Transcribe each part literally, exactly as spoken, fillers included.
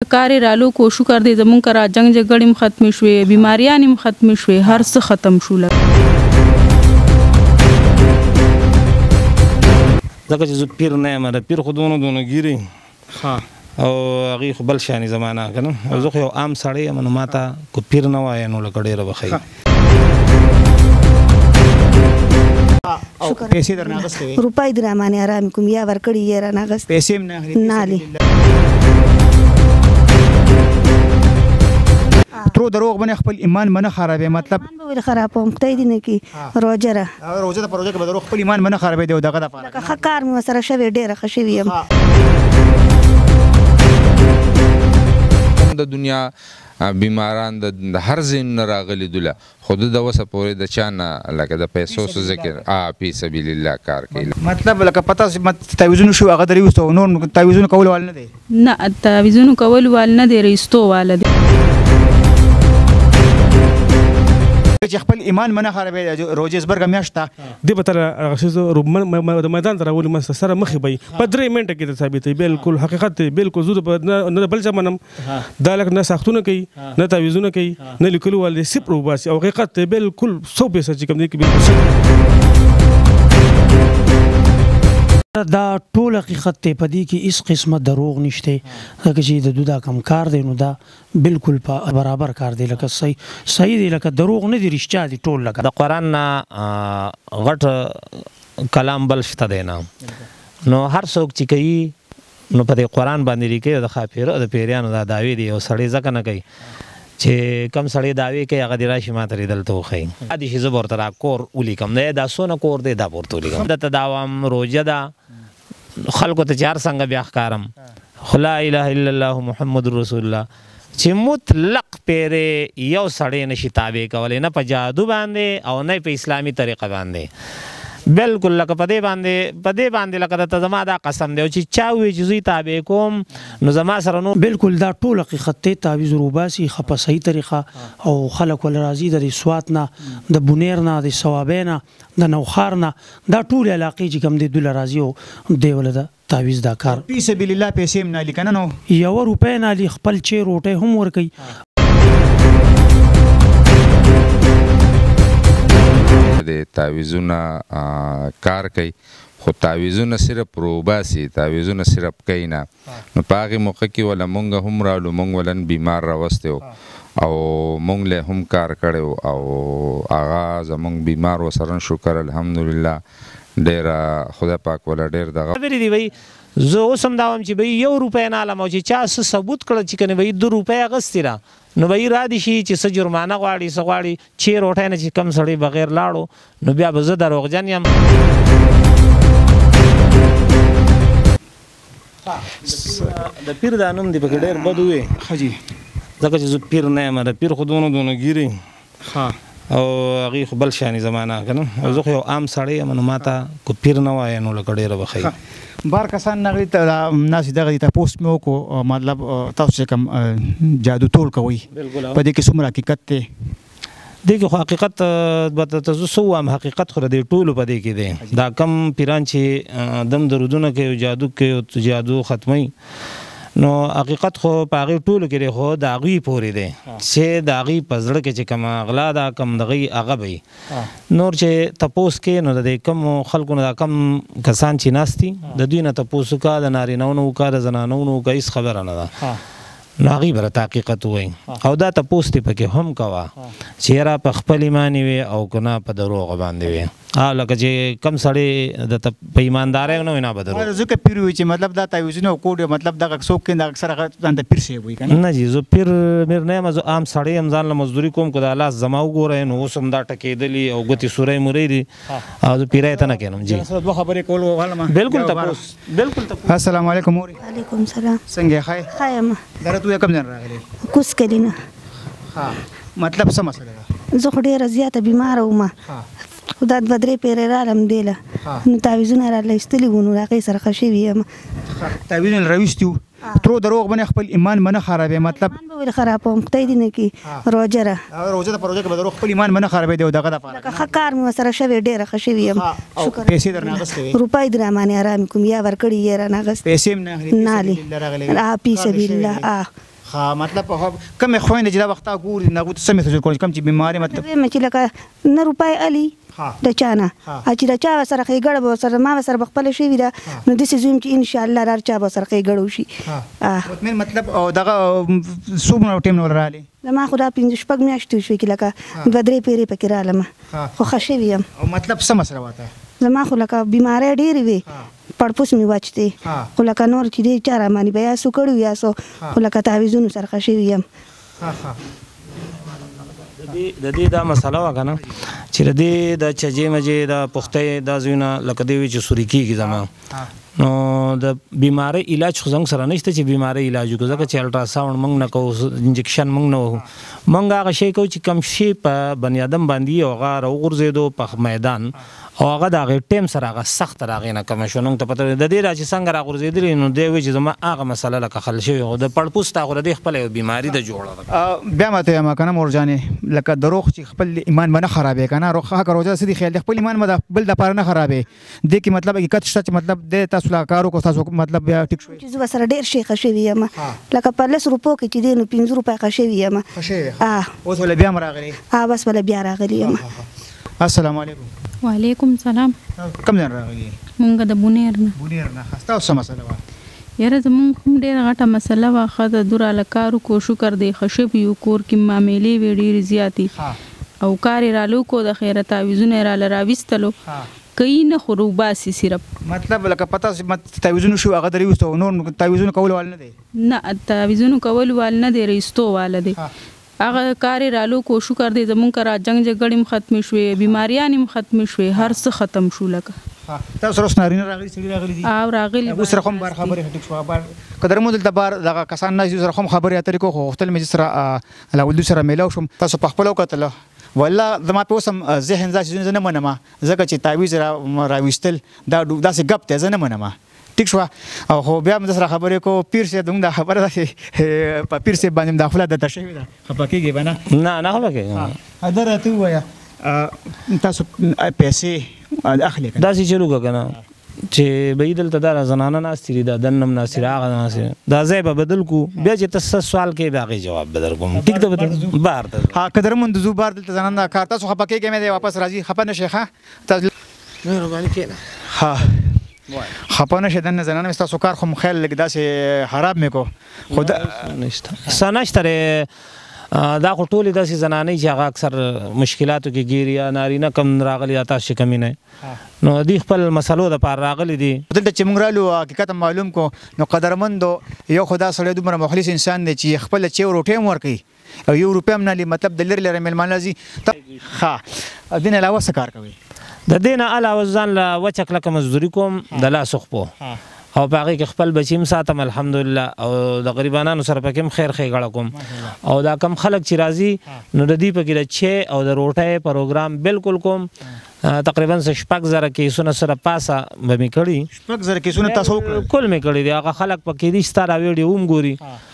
کار رالو کو شکر دې زمونږ کرا جنگ جګړې هم ختم شوې بیماریان هم ختم شوې هر څه ختم شو ځکه چې زه پیر نه یم د پیر خو دونه دونه ګیري او هغې خو بل شانې زمانه که نه او زه خو یو عام سړی یم نو ما ته که پیر نه وایه نو لکه ډېره به ښه پیسې درنه اخیستې وې روپۍ دې رامانې ارام کوم یا ورکړي یې رانه اخیستې پیسې هم نه اخلي نه علي ترو دروغ باندې خپل ایمان باندې خرابې مطلب ایمان به ولې خرابوم خدای دې نه کړي روژه ده روژه ده په روژه کې به دروغ خپل ایمان باندې خرابې دی او دغه دپاره لکه ښه کار مې ورسره شوی ډېره ښه شوي یم د دنیا بیماران د هر ځای نه راغلي دوله خو د اوسه پورې د چا نه لکه د پیسو څه ذکر فی سبیل الله کار کوي مطلب لکه پته تعویضونه شو هغه درې ویستو نور تعویضونه کول وال نه دی نه تعویضونه کول وال نه دی رایستو واله دی چې خپل ایمان منه خرابې روژې زبرګه میاشت ته دې به تر هغه څیز د میدان ته راولي منځ ته سره مخې به وي په درې منټه کې ته ثابتوي بالکل حقیقت دی بالکل زه نه بل څه منم دا لکه نه ساختونه کوي نه تعویضونه کوي نه لیکلو وال دی صفر وباسي او حقیقت دی بالکل سو فیصد چې کوم دی کې بالکل دا ټول حقیقت دی په دې کې هیڅ قسمه دروغ نشته ځکه چې د دوی دا کم کار دی نو دا بالکل په برابر کار دی لکه صحیح صحیح دی لکه دروغ نه دی رښتیا دی ټول لکه د قرآن نه غټ کلام بل شته دی نه نو هر څوک چې کوي نو په دې قرآن باندې لیکي او د خاپیرو د پیریانو دا دعوې دي او سړی ځکه نه کوي چې کم سړی دعوې کوي هغه دې راشي ما ته دلته وښیي دا دې چې زه به ورته را کور ولیکم دی دا څونه کور دی دا به ورته ولیکم درته دا وایم روژه ده خلکو ته چې هر څنګه بیا ښکارم خو لا اله الا الله محمد رسول الله چې مطلق پیرې یو سړی نشي تابع کولی نه په جادو باندې او نه په اسلامي طریقه باندې بالکل لکه په دې باندې په دې باندې لکه درته زما دا قسم دی چې چا ووایي چې زه تابع کوم نو زما سره نو بالکل دا ټول حقیقت دی تعویض روباسي ښه په صحیح طریقه او خلک ول راځي د سوات نه د بونیر نه د صوابۍ نه د نوخار نه دا ټول علاقې چې کوم دی دوی راځي او دی ول د تعویض دا کار فی سبیل الله پیسې هم نه علي که نه نو یوه روپۍ نه علي خپل چې روټۍ هم ورکوي د تعویضونه کار کوي خو تعویضونه صرف روباسي تعویضونه صرف کوي نه نو په هغې موقع کې وله مونږ هم رالو مونږ ولن بیمار راوستی و او مونږ له هم کار کړی و او هغه زمونږ بیمار ورسره شکر الحمدلله ډېره خدای پاک وله ډېر دغه خبرې دي وایي زه اوس هم دا وایم چې بهی یو روپۍ نه علم او چې چا څه ثبوت کړه چې کنه بهی دو روپۍ اخیستې ده نو بهی را دي شي چې څه جرمانه غواړي څه غواړي چې روټۍ نه چې کم سړی بغیر لاړو نو بیا به زه دروغجن یم د پیر دا نوم دی پکې ډېر بد ووی ښه جي ځکه چې زه پیر نه یم د پیر خو دونه دونه ګیري او هغې خو بل شانې زمانه که نه او زه خو یو عام سړی یم نو ما ته که پیر نه وایه نو لکه ډېره به ښه بار کسان هغې ته ناسې دغه دي تپوس مې وکړو مطلب تاسو چې کوم جادو ټول کوئ په دې کې څومره حقیقت دی دې کې خو حقیقت به ته زه څه ووایم حقیقت خو د دې ټولو په دې کې دی دا کم پیران چې دم درودونه کوي او جادو کوي او جادو ختموي نو حقیقت خو په هغې ټولو کې دی خو د هغوی پورې دی چې د هغوی په زړه کې چې کوم غلا ده کم دغوی هغه به وي نور چې تپوس کې نو د دې کمو خلکو نه دا کم کسان چې ناست دي د دوی نه تپوس وکړه د نارینهو نه وکړه د زنانو نه وکړه هېڅ خبره نه ده نو هغوی به راته حقیقت ووایي او دا تپوس دې پکې هم کوه چې یاره په خپل ایمانې وي او که نه په دروغو باندې وي لکه چې کم سړی د په ایماندارۍ نه وي نه به دروغ ځکه پیر وي چې مطلب دا تعویضونه او کوډ مطلب دغه څوک کوي اکثر هغه ځان ته پیر صاحب وایي که نه جي زه پیر میر نه یم زه عام سړی یم ځان له مزدوري کوم که د الله زما وګورئ نو اوس هم دا ټکېدلي او ګوتې سوری مورۍ دي او زه پیری ته نه کښېنم جي دوه خبرې کول غواړم بلکل تپوس بلکل تپوس السلام علیکم مورې وعلیکم سلام څنګه یې ښه ښه یم دره تو کوم ځای راغلی کوس کلي نه مطلب څه مسله ده زه خو ډېره زیاته بیماره وم خو دا دوه درې پیرې رالم دې له نو تعویضونه راله ایستلي وو نو هغې سره ښه شوي یم تعویضونه راویستي وو ترو دروغ باندې خپل ایمان باندې خرابې مطلب ایمان به ولې خرابوم خدای دې نه کړي روژه ده روژه ده په روژه کې به دروغ خپل ایمان باندې خرابې دی او دغه دپاره لکه ښه کار مې ورسره شوی ډېره ښه شوي یم پیسې درنه اخیستې وې روپۍ دې رامانې ارام کوم یا ورکړي یې رانه اخیستې پیسې هم نه اخلي نه علي فی سبیل الله ها مطلب کوم خويندې چې دا وخت ګوري نه غوته سمې څه کوي کوم چې بیماری مطلب مې چې لکه نه روپای علي د چانه چې د چا سره خېګړ به سره ما سره خپل شي وي دا نو د سيزوم چې ان شاء الله را چا به سره خېګړو شي مطمئن مطلب او دغه سومره ټیم نور رالی ما خدا پنځه شپږ میاشتې شوې کې لکه دوه درې پیرې پکې رالم خو ښه شوې یم او مطلب څه مسله وته زما خو لکه بیماری ډېرې وي پړپوس مې واچتې خو لکه نور چې دی چا رامانې به یا سو کړي یا سو خو لکه تعویضونو سره ښه شوې یم د دې دا مسله وه که نه چې د دې د چجې مجې د پختۍ دا ځایونه لکه دی وي چې سوري کېږي زما نو د بیماری علاج خو زموږ سره نشته چې بیماری علاج وکړو ځکه چې الټراساونډ موږ نه کوو انجکشن موږ نه وهو موږ هغه شی کوو چې کم شي په بني ادم باندې او هغه راوغورځېدو په میدان او هغه د هغې ټیم سره هغه سخت تر هغې نه کمه شوه نو ته پته د دې را چې څنګه راغورځېدلې نو دی وایي چې زما هغه مسله لکه حل شوې او د پړپوس تا خو د دې خپله یو بیماري ده جوړه ده بیا ماته یم که نه مور جانې لکه د روغ چې خپل ایمان به نه خرابې که نه روغ هغه روژه څه دي خیال دی خپل ایمان به د بل دپاره نه خرابې دې کې مطلب حقیقت شته چې مطلب دی تاسو لا کار وکړو تاسو مطلب بیا ټیک شوی چې زه به سره ډېر شی ښه شوې یم لکه په لس روپو کې چې دی نو پنځه روپۍ ښه شوې یم ښه شوې اوس ولې بیا هم راغلې بس ولې بیا راغلې یم السلام علیکم وعلیکم سلام کوم ځای راغلي مونږ د بونیر نه بونیر نه ستاسو څه مسله وه یاره زمونږ هم ډېره غټه مسله وه ښه د دوره له کار وکړو شکر دی ښه شوي یو کور کې معاملې وې ډېرې زیاتې او کار یې رالو کو د خیره تعویضونه یې راله راویستلو کوي نه خو روباسي صرف مطلب لکه پته تعویضونه شو هغه درې ویستو نور تعویضونه کول وال نه دی نه تعویضونو کول وال نه دی رایستو واله دی هغه کار یې رالو کو شکر دی زمونږ کره جنګ جګړې هم ختمې شوې بیماریانې هم ختمې شوې هر څه ختم شو لکه تاسو سره اوس نارینه راغلي سړي راغلي دي او راغلي اوس سره هم بار خبرې ټیک شوه بار که درمو دلته بار دغه کسان ناست دي سره هم خبرې اترې کوو خو غوښتل مې چې سره لاولدو سره میلاو شم تاسو په خپله وکتله والله زما په اوس هم ذهن دا چې زه نه منم ځکه چې تعویض راویستل دا داسې ګپ دی زه نه منم ټیک شوه او خو بیا هم د سره خبرې کوو پیر صاحب زموږ دا خبره ده چې په پیر صاحب باندې دا خوله درته شوې ده خفه کېږې به نه نه نه خفه کېږم ده راته ووایه تاسو پیسې اخلي که داسې چلو که که نه چې به یې دلته دا زنانه ناستې دي دا دن هم ناستې دي هغه ناستې دا ځای به بدل کړو بیا چې ته څه سوال کوې بیا هغې جواب به در کوم ټیک ده بار ته ها که درمون د ځو بار دلته زنان دا کار تاسو خفه کېږئ مې دی واپس راځي خفه نه شئ ښه تاسو مهرباني کښېنه ها خفه نه شئ دننه زنانه مې ستاسو کار خو م خیال لږ داسې خراب مې کو خو نشته څه نشته دا خو ټولې داسې زنانې چې هغه اکثر مشکلاتو کې ګیري یا نارینه کم راغلي یا تاسو چې کمې نه نو دوی خپل مسلو دپاره راغلي دي دلته چې موږ رالو حقیقت معلوم کو نو قدرمندو یو خو دا سړی دومره مخلص انسان دی چې خپله چې یو روټۍ هم ورکوي او یو روپۍ هم نه لي مطلب د لرې لرې میلمانه ځي ښه دې نه علاوه څه کار کوي د دې نه علاوه ځان له وچه کلکه مزدوري کوم د لاس خپو او په هغې کې خپل بچي هم ساتم الحمدلله او د غریبانانو سره پکې هم خیر ښېګړه کوم او دا کم خلک چې راځي نو د دوی پکې د چای او د روټۍ پروګرام بالکل کوم تقریبا څه شپږ زره کیسونه سره پاسه به مې کړي شپږ زره کیسونه تاسو وکړل کل مې کړي دي هغه خلک پکې دي ستا را ویډیو هم ګوري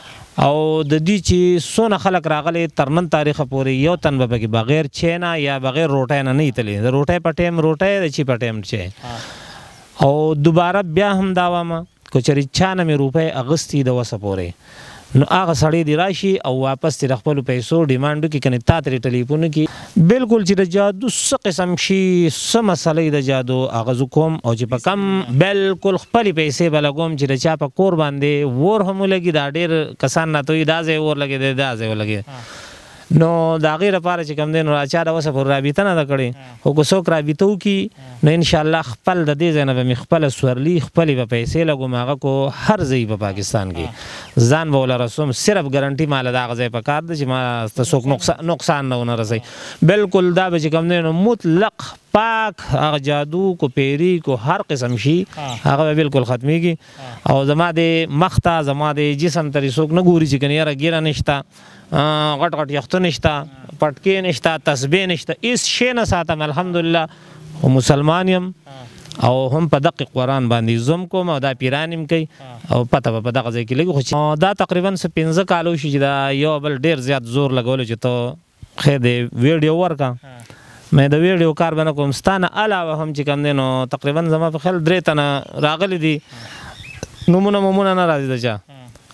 او د دې چې څونه خلک راغلي تر نن تاریخه پورې یو تن به پکې بغیر چای نه یا بغیر روټۍ نه نه ایتلی د روټۍ په ټایم روټۍ د چای په ټایم چای او دوباره بیا هم دا وایم که چېرې چا نه مې روپۍ اغوستي د وسه پورې نو هغه سړی دې راشي او واپس ترې د خپلو پیسو ډیمانډ وکړي که نه تا ترې ټلیفون وکړي بالکل چې د جادو څه قسم شي څه مسله د جادو هغه زه کوم او چې په کم بالکل خپلې پیسې به لګوم چې د چا په کور باندې ور هم ولګي دا ډېر کسان راته وایي دا ځای ور لګېدی دا ځای ولګېد نو د هغې لپاره چې کوم دی نو چا د وسه پورې رابطه نه ده کړې خو که څوک رابطه وکړي نو انشاءالله خپل د دې ځای نه به مې خپله سورلي خپلې به پیسې لګوم هغه کو هر ځای په پاکستان کې ځان به وله رسوم صرف ګرنټي ماله د هغه ځای په کار ده چې ما ته څوک نقصان نه ونه رسوي بالکل دا به چې کوم دی نو مطلق پاک هغه جادو کو پیری کو هر قسم شي هغه به بالکل ختمیږي او زما د مخ ته زما د جسم ته څوک نه ګوري چې کنه یاره ګیره نشته غټ غټ یختو نشته پټکې نشته تسبیح نشته هېڅ شی نه ساتم الحمدلله خو مسلمان یم او هم په دقیق قرآن باندې زوم کوم او دا پیران هم کوي او پته به په دغه ځای کې لګي خو دا تقریبا څه پنځه کالو شي چې دا یو بل ډېر زیات زور لګولو چې ته خیر دی ویډیو ورکړه مې د ویډیو کار به نه کوم ستا نه علاوه هم چې کوم دی نو تقریبا زما په خیال درې تنه راغلي دي نومونه مومونه نه راځي د چا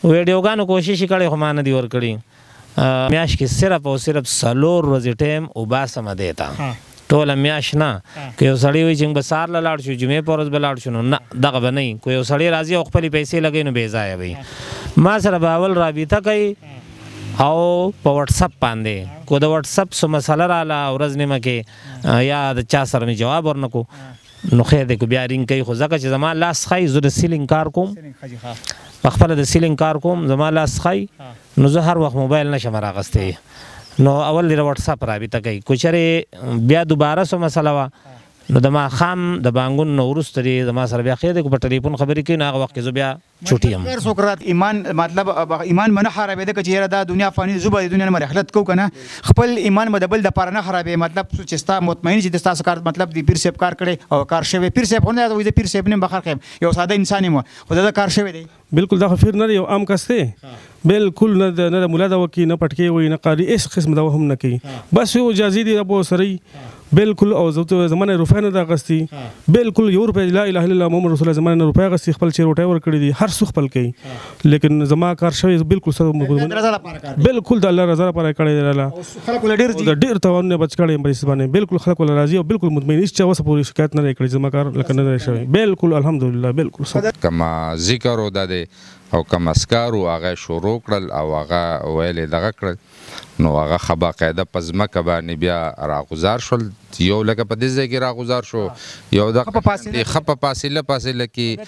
ویډیوګانو کوشش کړی خو ما نه دي ورکړي میاشت کې صرف او صرف څلور ورځې ټایم وباسم دې ته ټوله میاشت نه که یو سړی وایي چې به سهار له لاړ شو جمعې په ورځ به لاړ شو نو نه دغه به نه وي که یو سړی راځي او خپلې پیسې لګوي نو بې ځایه وي ما سره به اول رابطه کوي او په وټسپ باندې کو د وټسپ څه مسله راله ورځ نیمه کې یا د چا سره مې جواب ورنکو نو خیر دی که بیا رینګ کوي خو ځکه چې زما لاس ښایي زه د سیلینګ کار کوم پخپله د سیلینګ کار کوم زما لاس ښایي نو زه هر وخت موبایل نشم راغستی نو اول دی د وټسپ رابطه کوي که چېرې بیا دوباره څه مسله وه نو د ماښام د بانګون نه وروسته دی زما سره بیا خیر دی که په ټلیفون خبرې کوي نو هغه وخت کې زه بیا چوټي یم خیر څوک رات ایمان مطلب ایمان به نه خرابېده که چېرې دا دنیا فاني زه به د دنیا نه رحلت کوو که نه خپل ایمان به د بل دپاره نه خرابوي مطلب چې ستا مطمئن چې د ستاسو کار مطلب د پیر صاحب کار کړی او کار شوی پیر صاحب خو نه وایي د پیر صاحب نه بخر خیم یو ساده انسان یم خو د کار شوی دی بالکل دا خو پیر نه دی یو عام کس دی بالکل نه د نه ملا دوا کوي نه پټکې وایي نه قاري هېڅ قسم دوا هم نه کوي بس یو اجازې دی رب سره بالکل او زمانه روپۍ نه ده اخیستې بالکل یو روپۍ لا اله الا الله محمد رسول الله زمانه نه روپۍ اخیستې خپل چې روټۍ ورکړې دي هر څه خپل کوي لیکن زما کار شوی بالکل بالکل د الله رضا لپاره کړی دی الله د ډېر تاوانونه بچ کړی یم په دې باندې بالکل خلک ول راضي او بالکل مطمئن هېڅ چا اوسه پورې شکایت نه دی کړی زما کار لکه نه دی شوی بالکل الحمدلله بالکل کما ذکر و دا دی او کم اسکارو هغه شروع کړل او هغه ویلې دغه کړل نو هغه ښه باقاعده په ځمکه باندې بیا راغوزار شول یو لکه په دې ځای کې راغوزار شو یو د ښه په فاصله فاصله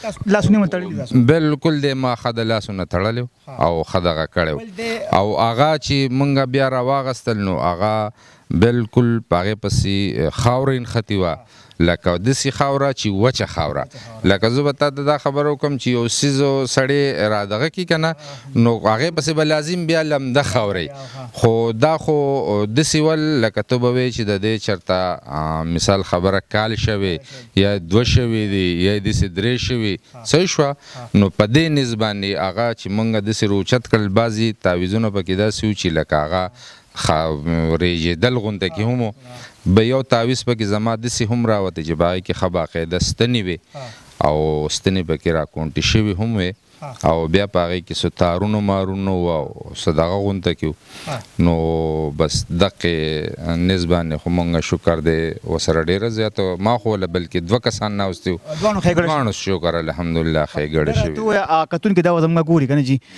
کې بالکل د ما ښه د لاسونه تړلی او ښه دغه کړی او هغه چې مونږ بیا راواغستل نو هغه بالکل په هغې پسې خاوره نښتې وه لکه داسې خاوره چې وچه خاوره لکه زه به تا ته دا خبره وکړم چې یو څیز سړی را دغه کړي که نه نو هغې پسې به لازم بیا لمده خاورې خو دا خو داسې ول لکه ته به وایې چې د دې چېرته مثال خبره کال شوې یا دوه شوې دي یا داسې درې شوې صحیح شوه نو په دې نیز باندې هغه چې مونږ داسې روچت کړل بعضې تعویضونه پکې داسې وو چې لکه هغه ریجېدل غونته کې هم به یو تعویض پکې زما داسې هم راوته چې په هغې کې ښه باقاعده ستنې وې او ستنې پکې راکونټې شوي هم وې او بیا په هغې کې څه تارونو مارونو وو او څه دغه غونته کې وو نو بس دقې نیز باندې خو مونږ شکر دی ورسره ډېره زیاته ما خو له بلکې دوه کسان ناست وو دواړو شکر الحمدلله ښېګړې شوي کتونکي دا زموږ ګوري که نه جي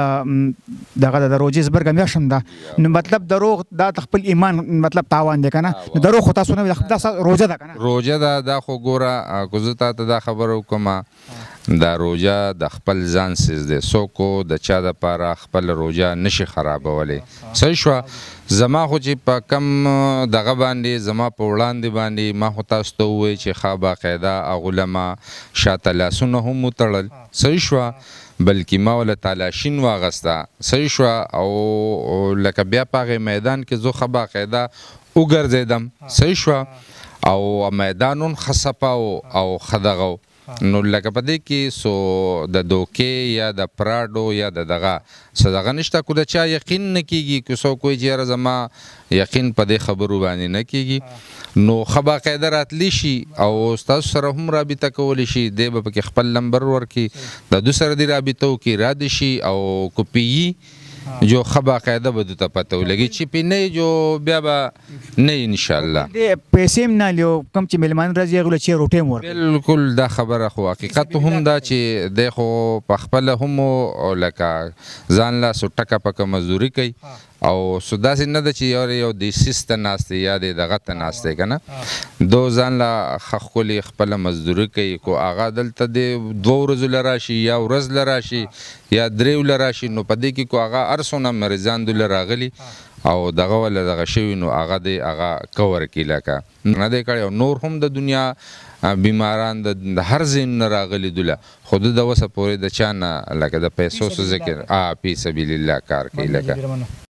د دغه د روژې زبرګه میاشت هم ده نو مطلب دروغ دا د خپل ایمان مطلب تاوان دی که نه نو دروغ خو تاسو نه دا روژه ده که نه روژه ده دا خو ګوره که زه تا ته دا خبره وکړم دا روژه د خپل ځان څیز دی څوک د چا دپاره خپل روژه نشي خرابولی صحیح شوه زما خو چې په کم دغه باندې زما په وړاندې باندې ما خو تاسو ته ووایي چې ښه باقاعده هغو له ما شاته لاسونه هم وتړل صحیح شوه بلکې ما وله تالاشین واغسته صحیح شوه او لکه بیا په هغې میدان کې زه ښه باقاعده وګرځېدم صحیح شوه او میدان هم ښه صفا او ښه دغه نو لکه په دې کې سو د دوکې یا د پراډو یا د دغه څه دغه نشته کو د چا یقین نه کېږي که څوک وایي چې یاره زما یقین په دې خبرو باندې نه کېږي نو ښه باقاعده راتلی شي او ستاسو سره هم رابطه کولی شي دی به پکې خپل نمبر ورکړي د دو سره دې رابطه وکړي را دې شي او که پیي جو ښه باقاعده به دوی ته پته ولګي چې پې نه جو بیا به نه انشاءالله پیسې هم نه لیو کوم چې میلمانه راځي هغوی له چې روټۍ هم ورکړي بالکل دا خبره خو حقیقت هم دا چې دی خو پخپله هم لکه ځان له سو ټکه پکه مزدوري کوي او سو داسې نه ده چې یو یو دیسیس ته ناست دی یا د دغه ته ناست دی که نه دو ځان له ښه ښکلې خپله مزدوري کوي کو هغه دلته د دوه ورځو له راشي یا ورځ له راشي یا دریو له راشي نو په دې کې کو هغه هر څونه مریضان دوی له راغلي او دغه وله دغه شوي نو هغه دی هغه کور کړي لکه نه دی کړی او نور هم د دنیا بیماران د هر ځای نه راغلي دوله خو د د وسه پورې د چا نه لکه د پیسو څه ذکر فی سبیل الله کار کوي لکه